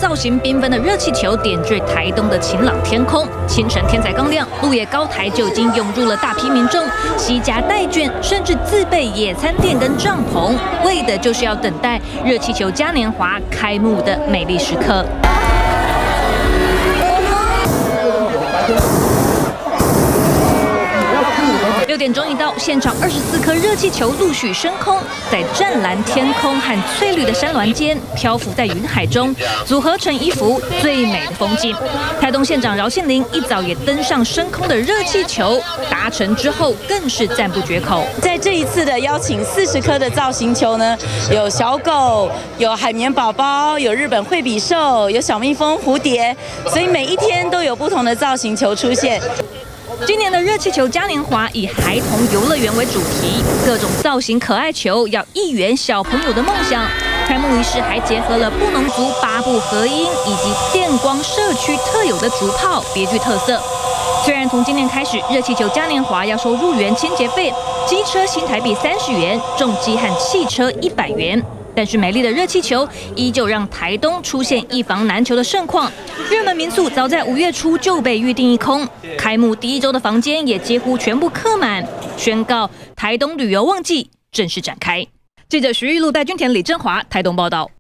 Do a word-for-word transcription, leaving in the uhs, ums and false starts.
造型缤纷的热气球点缀台东的晴朗天空。清晨天才刚亮，鹿野高台就已经涌入了大批民众，携家带眷，甚至自备野餐垫跟帐篷，为的就是要等待热气球嘉年华开幕的美丽时刻。 六点钟一到，现场二十四颗热气球陆续升空，在湛蓝天空和翠绿的山峦间漂浮在云海中，组合成一幅最美的风景。台东县长饶宪林一早也登上升空的热气球，达成之后更是赞不绝口。 在这一次的邀请四十颗的造型球呢，有小狗，有海绵宝宝，有日本惠比寿，有小蜜蜂、蝴蝶，所以每一天都有不同的造型球出现。 今年的热气球嘉年华以孩童游乐园为主题，各种造型可爱球要一圆小朋友的梦想。开幕仪式还结合了布农族八部合音以及电光社区特有的竹炮，别具特色。虽然从今年开始，热气球嘉年华要收入园清洁费，机车新台币三十元，重机和汽车一百元。 但是美丽的热气球依旧让台东出现一房难求的盛况，热门民宿早在五月初就被预定一空，开幕第一周的房间也几乎全部客满，宣告台东旅游旺季正式展开。记者徐玉露、戴君田、李振华台东报道。